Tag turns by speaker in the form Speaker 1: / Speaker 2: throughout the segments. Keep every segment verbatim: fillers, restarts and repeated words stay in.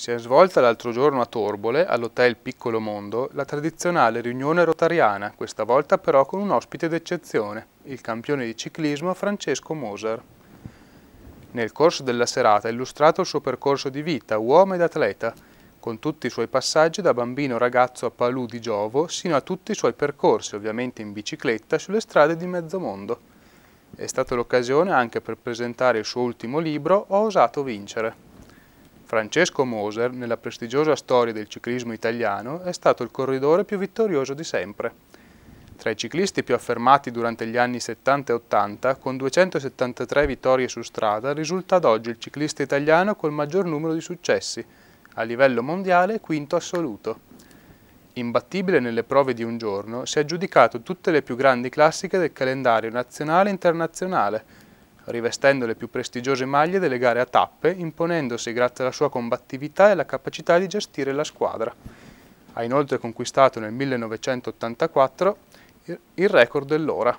Speaker 1: Si è svolta l'altro giorno a Torbole, all'Hotel Piccolo Mondo, la tradizionale riunione rotariana, questa volta però con un ospite d'eccezione, il campione di ciclismo Francesco Moser. Nel corso della serata ha illustrato il suo percorso di vita, uomo ed atleta, con tutti i suoi passaggi da bambino ragazzo a Palù di Giovo, sino a tutti i suoi percorsi, ovviamente in bicicletta, sulle strade di mezzo mondo. È stata l'occasione anche per presentare il suo ultimo libro, Ho osato vincere. Francesco Moser, nella prestigiosa storia del ciclismo italiano, è stato il corridore più vittorioso di sempre. Tra i ciclisti più affermati durante gli anni settanta e ottanta, con duecentosettantatré vittorie su strada, risulta ad oggi il ciclista italiano col maggior numero di successi, a livello mondiale quinto assoluto. Imbattibile nelle prove di un giorno, si è aggiudicato tutte le più grandi classiche del calendario nazionale e internazionale, rivestendo le più prestigiose maglie delle gare a tappe, imponendosi grazie alla sua combattività e alla capacità di gestire la squadra. Ha inoltre conquistato nel millenovecentottantaquattro il record dell'ora.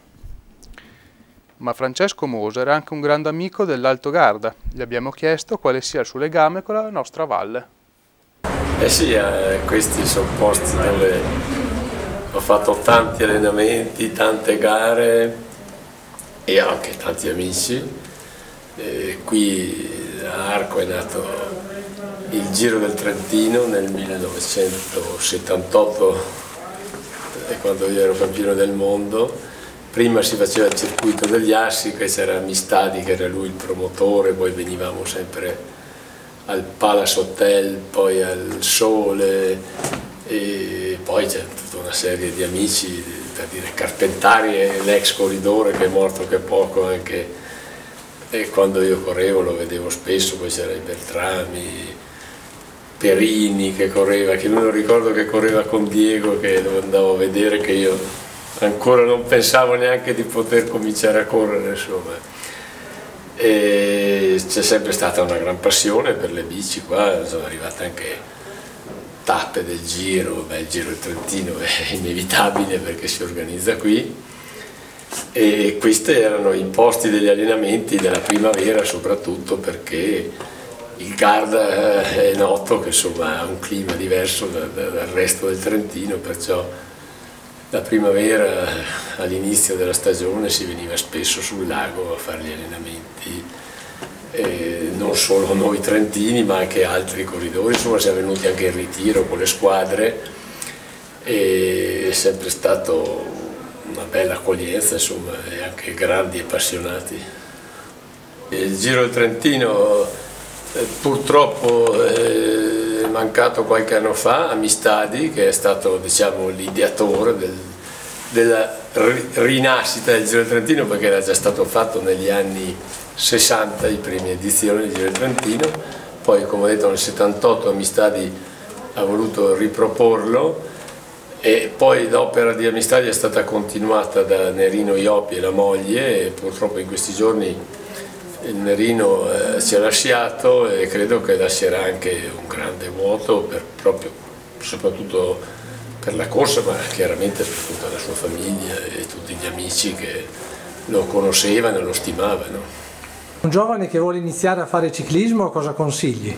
Speaker 1: Ma Francesco Moser è anche un grande amico dell'Alto Garda. Gli abbiamo chiesto quale sia il suo legame con la nostra valle.
Speaker 2: Eh sì, eh, questi sono posti dove ho fatto tanti allenamenti, tante gare e anche tanti amici. E qui a Arco è nato il Giro del Trentino nel millenovecentosettantotto, quando io ero campione del mondo. Prima si faceva il circuito degli Assi, che c'era Mistadi che era lui il promotore, poi venivamo sempre al Palace Hotel, poi al Sole, e poi c'è tutta una serie di amici, per dire Carpentari è l'ex corridore che è morto che poco anche, e quando io correvo lo vedevo spesso, poi c'era i Beltrami, Perini che correva, che non ricordo che correva con Diego, che lo andavo a vedere, che io ancora non pensavo neanche di poter cominciare a correre, insomma. E c'è sempre stata una gran passione per le bici qua, sono arrivate anche tappe del Giro. Beh, il Giro del Trentino è inevitabile perché si organizza qui, e questi erano i posti degli allenamenti della primavera, soprattutto perché il Garda è noto che insomma ha un clima diverso dal, dal resto del Trentino, perciò la primavera all'inizio della stagione si veniva spesso sul lago a fare gli allenamenti. E non solo noi trentini ma anche altri corridori, insomma siamo venuti anche in ritiro con le squadre e è sempre stato una bella accoglienza, insomma, e anche grandi e appassionati. Il Giro del Trentino eh, purtroppo è mancato qualche anno fa a Mistadi, che è stato, diciamo, l'ideatore del, della rinascita del Giro del Trentino, perché era già stato fatto negli anni sessanta, le prime edizioni del Giro del Trentino. Poi, come ho detto, nel settantotto Amistadi ha voluto riproporlo, e poi l'opera di Amistadi è stata continuata da Nerino Iopi e la moglie, e purtroppo in questi giorni il Nerino eh, ci ha lasciato, e credo che lascerà anche un grande vuoto, per, proprio, soprattutto per la corsa, ma chiaramente per tutta la sua famiglia e tutti gli amici che lo conoscevano e lo stimavano.
Speaker 3: Un giovane che vuole iniziare a fare ciclismo, cosa consigli?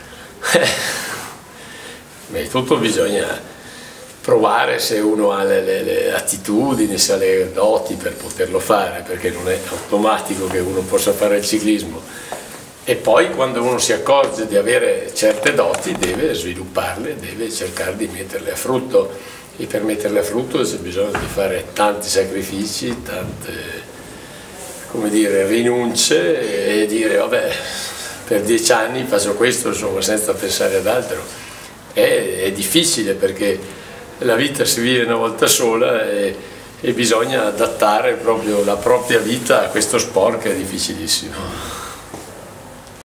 Speaker 2: Beh, tutto bisogna provare, se uno ha le, le, le attitudini, se ha le doti per poterlo fare, perché non è automatico che uno possa fare il ciclismo. E poi quando uno si accorge di avere certe doti deve svilupparle, deve cercare di metterle a frutto, e per metterle a frutto c'è bisogno di fare tanti sacrifici, tante, come dire, rinunce, e dire vabbè, per dieci anni faccio questo, insomma, senza pensare ad altro. È, è difficile perché la vita si vive una volta sola, e, e bisogna adattare proprio la propria vita a questo sport che è difficilissimo.